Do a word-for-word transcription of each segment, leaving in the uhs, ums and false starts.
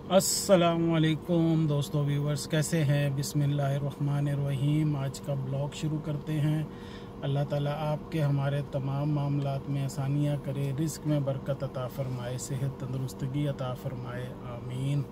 अस्सलामुअलैकुम दोस्तों, व्यूवर्स कैसे हैं। बिस्मिल्लाहिर्रहमानिर्रहीम। आज का ब्लॉग शुरू करते हैं। अल्लाह ताला आपके हमारे तमाम मामलात में आसानियाँ करे, रिस्क में बरकत अता फ़रमाए, सेहत तंदुरुस्तगी अता फ़रमाए, आमीन।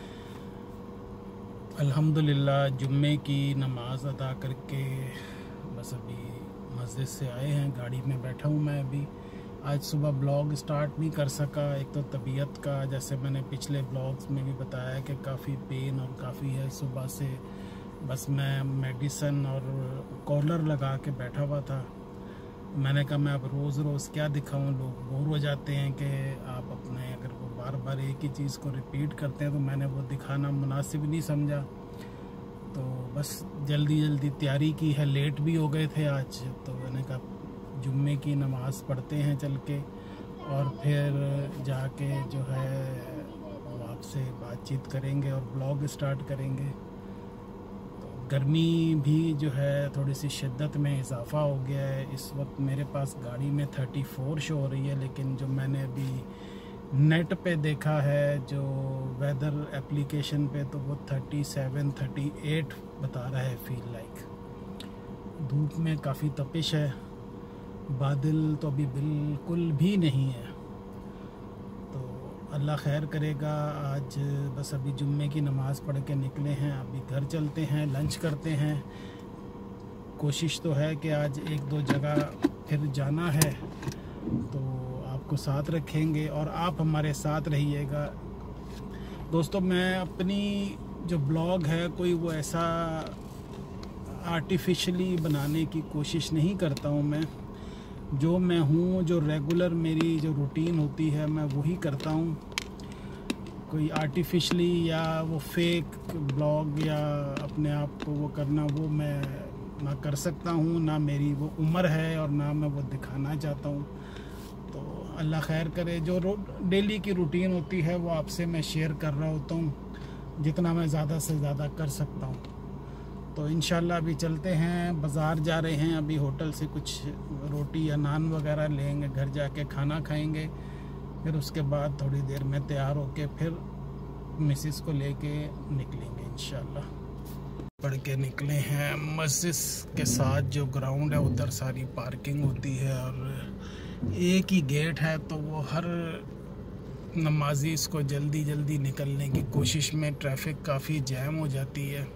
अल्हम्दुलिल्लाह जुम्मे की नमाज़ अदा करके बस अभी मस्जिद से आए हैं। गाड़ी में बैठा हूँ मैं अभी। आज सुबह ब्लॉग स्टार्ट नहीं कर सका, एक तो तबीयत का, जैसे मैंने पिछले ब्लॉग्स में भी बताया कि काफ़ी पेन और काफ़ी है। सुबह से बस मैं मेडिसिन और कॉलर लगा के बैठा हुआ था। मैंने कहा मैं अब रोज़ रोज़ क्या दिखाऊं, लोग बोर हो जाते हैं कि आप अपने अगर वो बार बार एक ही चीज़ को रिपीट करते हैं, तो मैंने वो दिखाना मुनासिब नहीं समझा। तो बस जल्दी जल्दी तैयारी की है, लेट भी हो गए थे आज। तो मैंने कहा जुम्मे की नमाज़ पढ़ते हैं चल के, और फिर जाके जो है वो आपसे बातचीत करेंगे और ब्लॉग स्टार्ट करेंगे। तो गर्मी भी जो है थोड़ी सी शिद्दत में इजाफ़ा हो गया है। इस वक्त मेरे पास गाड़ी में थर्टी फोर शो हो रही है, लेकिन जो मैंने अभी नेट पे देखा है, जो वेदर एप्लीकेशन पे, तो वो थर्टी सेवन थर्टी एट बता रहा है फील लाइक। धूप में काफ़ी तपिश है, बादल तो अभी बिल्कुल भी नहीं है। तो अल्लाह खैर करेगा। आज बस अभी जुम्मे की नमाज़ पढ़ के निकले हैं, अभी घर चलते हैं, लंच करते हैं। कोशिश तो है कि आज एक दो जगह फिर जाना है, तो आपको साथ रखेंगे और आप हमारे साथ रहिएगा। दोस्तों, मैं अपनी जो ब्लॉग है कोई वो ऐसा आर्टिफिशियली बनाने की कोशिश नहीं करता हूँ। मैं जो मैं हूँ, जो रेगुलर मेरी जो रूटीन होती है, मैं वही करता हूँ। कोई आर्टिफिशली या वो फेक ब्लॉग या अपने आप को वो करना, वो मैं ना कर सकता हूँ, ना मेरी वो उम्र है और ना मैं वो दिखाना चाहता हूँ। तो अल्लाह खैर करे। जो डेली की रूटीन होती है वो आपसे मैं शेयर कर रहा होता हूँ, जितना मैं ज़्यादा से ज़्यादा कर सकता हूँ। तो इंशाल्लाह अभी चलते हैं, बाज़ार जा रहे हैं। अभी होटल से कुछ रोटी या नान वगैरह लेंगे, घर जाके खाना खाएंगे। फिर उसके बाद थोड़ी देर में तैयार होके फिर मिसेस को लेके निकलेंगे इंशाल्लाह। पढ़ के निकले हैं। मस्जिद के साथ जो ग्राउंड है उधर सारी पार्किंग होती है और एक ही गेट है, तो वो हर नमाजी इसको जल्दी जल्दी निकलने की कोशिश में, ट्रैफिक काफ़ी जैम हो जाती है।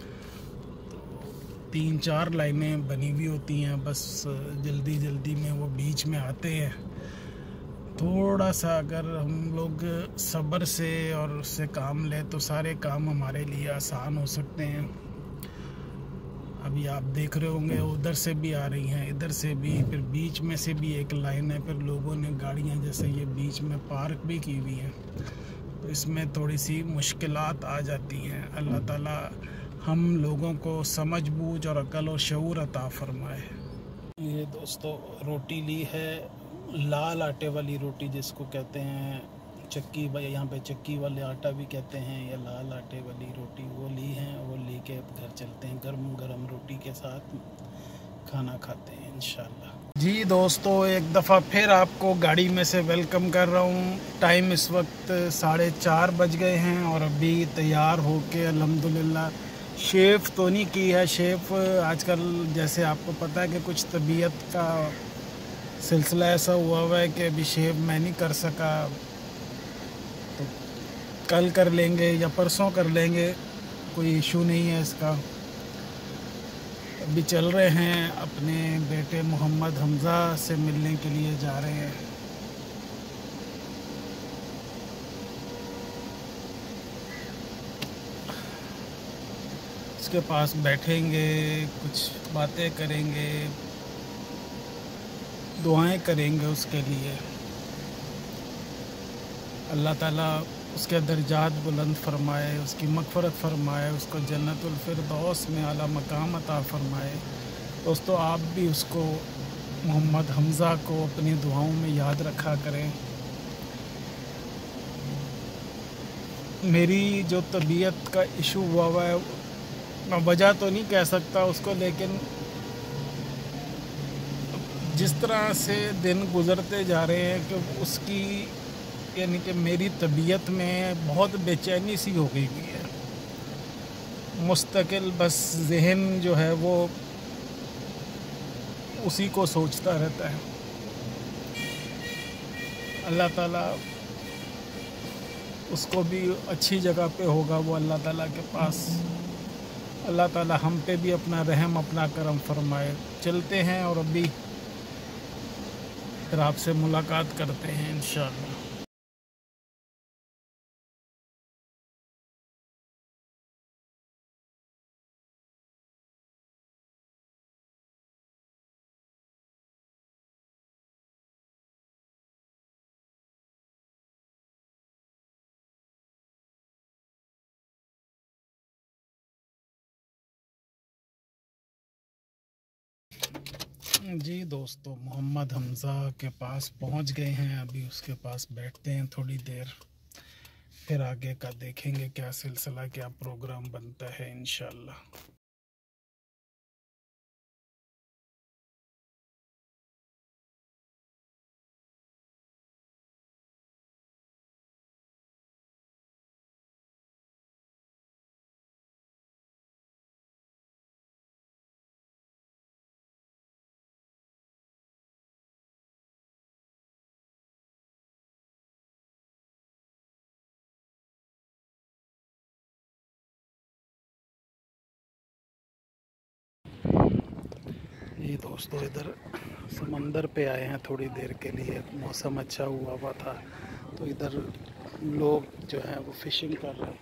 तीन चार लाइनें बनी हुई होती हैं, बस जल्दी जल्दी में वो बीच में आते हैं। थोड़ा सा अगर हम लोग सब्र से और उससे काम लें तो सारे काम हमारे लिए आसान हो सकते हैं। अभी आप देख रहे होंगे उधर से भी आ रही हैं, इधर से भी, फिर बीच में से भी एक लाइन है। फिर लोगों ने गाड़ियां जैसे ये बीच में पार्क भी की हुई हैं, तो इसमें थोड़ी सी मुश्किलात आ जाती हैं। अल्लाह ताला हम लोगों को समझ बूझ और अकल और शऊर अता फरमाए। ये दोस्तों रोटी ली है, लाल आटे वाली रोटी जिसको कहते हैं, चक्की, यहाँ पे चक्की वाले आटा भी कहते हैं, या लाल आटे वाली रोटी, वो ली हैं। वो ले के घर चलते हैं, गर्म गर्म रोटी के साथ खाना खाते हैं इंशाल्लाह। जी दोस्तों, एक दफ़ा फिर आपको गाड़ी में से वेलकम कर रहा हूँ। टाइम इस वक्त साढ़े चार बज गए हैं और अभी तैयार होके अल्हम्दुलिल्लाह, शेफ़ तो नहीं की है। शेफ़ आजकल जैसे आपको पता है कि कुछ तबीयत का सिलसिला ऐसा हुआ हुआ है कि अभी शेव मैं नहीं कर सका, तो कल कर लेंगे या परसों कर लेंगे, कोई इशू नहीं है इसका। अभी चल रहे हैं, अपने बेटे मोहम्मद हमज़ा से मिलने के लिए जा रहे हैं। उसके पास बैठेंगे, कुछ बातें करेंगे, दुआएं करेंगे उसके लिए। अल्लाह ताला उसके दर्जात बुलंद फरमाए, उसकी मग़फ़िरत फरमाए, उसको जन्नतुल फिरदौस में आला मकाम अता फरमाए। दोस्तों, आप भी उसको, मोहम्मद हमज़ा को, अपनी दुआओं में याद रखा करें। मेरी जो तबीयत का इशू हुआ हुआ है, मैं वजह तो नहीं कह सकता उसको, लेकिन जिस तरह से दिन गुज़रते जा रहे हैं कि उसकी यानी कि मेरी तबीयत में बहुत बेचैनी सी हो गई हुई है। मुस्तकिल बस जहन जो है वो उसी को सोचता रहता है। अल्लाह ताला उसको भी अच्छी जगह पे होगा, वो अल्लाह ताला के पास। अल्लाह ताला हम पे भी अपना रहम अपना करम फरमाए। चलते हैं और अभी फिर आपसे मुलाकात करते हैं इंशाअल्लाह। जी दोस्तों, मोहम्मद हमज़ा के पास पहुंच गए हैं। अभी उसके पास बैठते हैं थोड़ी देर, फिर आगे का देखेंगे क्या सिलसिला, क्या प्रोग्राम बनता है इंशाअल्लाह। ये दोस्तों इधर समंदर पे आए हैं थोड़ी देर के लिए। मौसम अच्छा हुआ हुआ था तो इधर लोग जो हैं वो फिशिंग कर रहे हैं।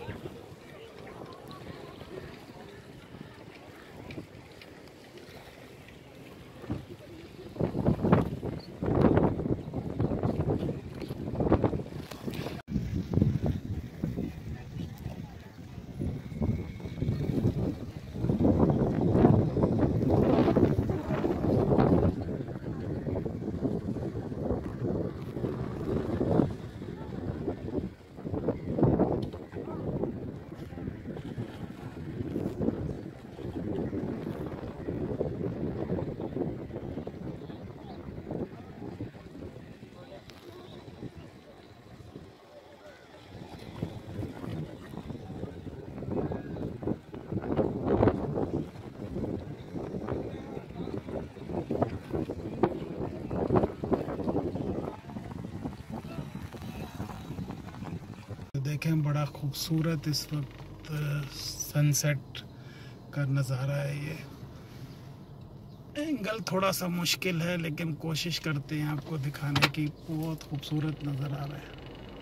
देखें बड़ा खूबसूरत इस वक्त सनसेट का नज़ारा है। ये एंगल थोड़ा सा मुश्किल है लेकिन कोशिश करते हैं आपको दिखाने की। बहुत खूबसूरत नज़र आ रहा है।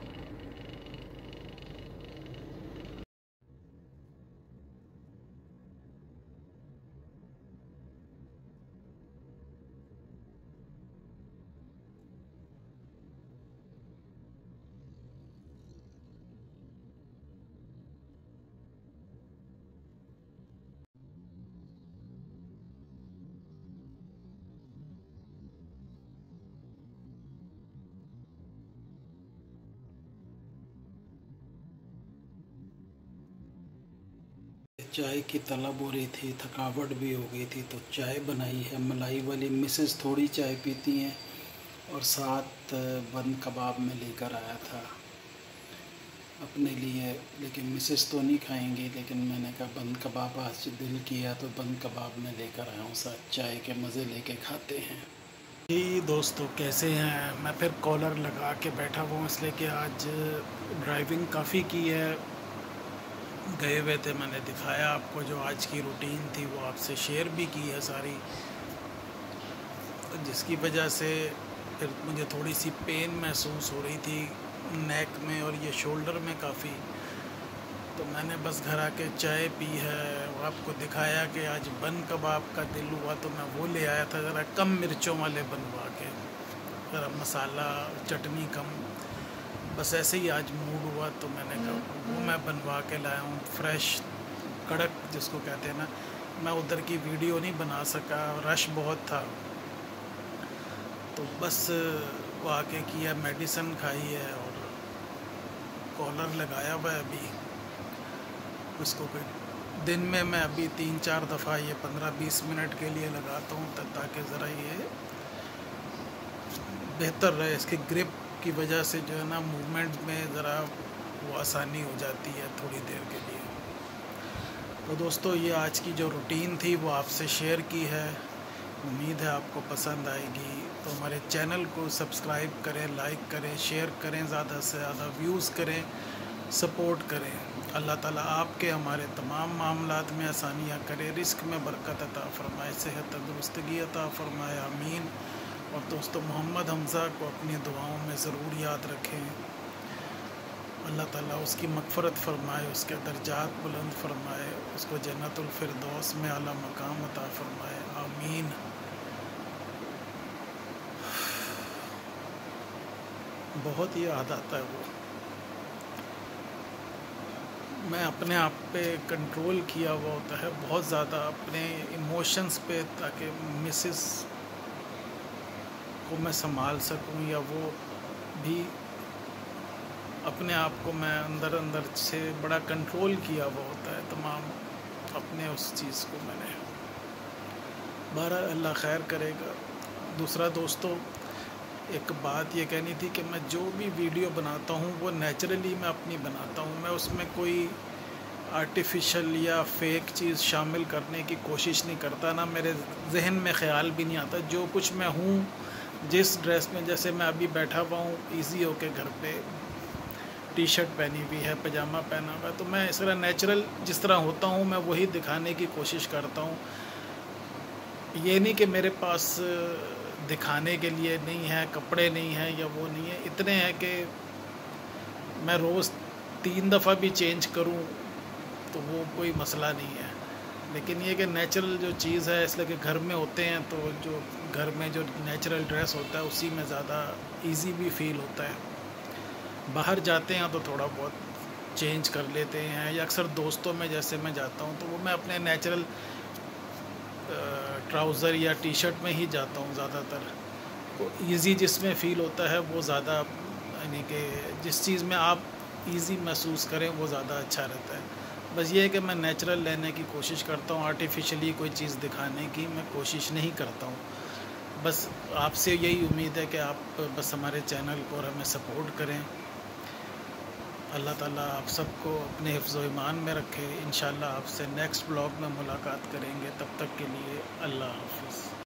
चाय की तलब हो रही थी, थकावट भी हो गई थी तो चाय बनाई है मलाई वाली। मिसेस थोड़ी चाय पीती हैं और साथ बंद कबाब में लेकर आया था अपने लिए, लेकिन मिसेस तो नहीं खाएंगी। लेकिन मैंने कहा बंद कबाब आज दिल किया तो बंद कबाब में लेकर आया हूँ, साथ चाय के मज़े लेके खाते हैं। जी दोस्तों कैसे हैं? मैं फिर कॉलर लगा के बैठा हुआ हूँ इसलिए कि आज ड्राइविंग काफ़ी की है, गए हुए थे। मैंने दिखाया आपको जो आज की रूटीन थी वो आपसे शेयर भी की है सारी, जिसकी वजह से फिर मुझे थोड़ी सी पेन महसूस हो रही थी नेक में और ये शोल्डर में काफ़ी। तो मैंने बस घर आके चाय पी है। आपको दिखाया कि आज बन कबाब का दिल हुआ तो मैं वो ले आया था, ज़रा कम मिर्चों वाले बनवा के, ज़रा मसाला चटनी कम। बस ऐसे ही आज मूड हुआ तो मैंने कहा वो मैं बनवा के लाया हूँ, फ्रेश कड़क जिसको कहते हैं ना। मैं उधर की वीडियो नहीं बना सका, रश बहुत था, तो बस वो आके किया, मेडिसिन खाई है और कॉलर लगाया हुआ है अभी उसको। दिन में मैं अभी तीन चार दफ़ा ये पंद्रह बीस मिनट के लिए लगाता हूँ ताकि ज़रा ये बेहतर रहे, इसकी ग्रिप की वजह से जो है ना मूवमेंट में ज़रा वो आसानी हो जाती है थोड़ी देर के लिए। तो दोस्तों ये आज की जो रूटीन थी वो आपसे शेयर की है, उम्मीद है आपको पसंद आएगी। तो हमारे चैनल को सब्सक्राइब करें, लाइक करें, शेयर करें, ज़्यादा से ज़्यादा व्यूज़ करें, सपोर्ट करें। अल्लाह ताला आपके हमारे तमाम मामलात में आसानियाँ करे, रिस्क में बरकत अता फ़रमाए, सेहत तंदुरुस्तगी अता फ़रमाए, आमीन। और दोस्तों मोहम्मद हमज़ा को अपनी दुआओं में ज़रूर याद रखें। अल्लाह ताला उसकी मग़फ़रत फ़रमाए, उसके दर्जात बुलंद फ़रमाए, उसको जन्नतुल फ़िरदौस में आला मकाम अता फ़रमाए, आमीन। बहुत ही याद आता है वो। मैं अपने आप पे कंट्रोल किया हुआ होता है बहुत ज़्यादा अपने इमोशंस पे, ताकि मिसेस को मैं संभाल सकूं, या वो भी अपने आप को मैं अंदर अंदर से बड़ा कंट्रोल किया हुआ होता है तमाम अपने उस चीज़ को मैंने। बहरहाल अल्लाह खैर करेगा। दूसरा दोस्तों एक बात ये कहनी थी कि मैं जो भी वीडियो बनाता हूँ वो नेचुरली मैं अपनी बनाता हूँ। मैं उसमें कोई आर्टिफिशियल या फेक चीज़ शामिल करने की कोशिश नहीं करता, ना मेरे जहन में ख्याल भी नहीं आता। जो कुछ मैं हूँ, जिस ड्रेस में, जैसे मैं अभी बैठा हुआ हूँ ईजी होके घर पे, टी शर्ट पहनी हुई है, पजामा पहना हुआ है, तो मैं इस तरह नेचुरल जिस तरह होता हूँ मैं वही दिखाने की कोशिश करता हूँ। ये नहीं कि मेरे पास दिखाने के लिए नहीं है, कपड़े नहीं हैं या वो नहीं है, इतने हैं कि मैं रोज़ तीन दफ़ा भी चेंज करूं तो वो कोई मसला नहीं है। लेकिन ये कि नेचुरल जो चीज़ है, इसलिए कि घर में होते हैं तो जो घर में जो नेचुरल ड्रेस होता है उसी में ज़्यादा इजी भी फील होता है। बाहर जाते हैं तो थोड़ा बहुत चेंज कर लेते हैं, या अक्सर दोस्तों में जैसे मैं जाता हूँ तो वो मैं अपने नेचुरल ट्राउज़र या टी शर्ट में ही जाता हूँ ज़्यादातर। तो इजी जिसमें फ़ील होता है वो ज़्यादा, यानी कि जिस चीज़ में आप इजी महसूस करें वो ज़्यादा अच्छा रहता है। बस ये है कि मैं नेचुरल लेने की कोशिश करता हूँ, आर्टिफिशियली कोई चीज़ दिखाने की मैं कोशिश नहीं करता हूँ। बस आपसे यही उम्मीद है कि आप बस हमारे चैनल को और हमें सपोर्ट करें। अल्लाह ताला आप सबको अपने हिफ्ज़ व ईमान में रखे। इंशाअल्लाह आपसे नेक्स्ट ब्लॉग में मुलाकात करेंगे। तब तक के लिए अल्लाह हाफ़िज़।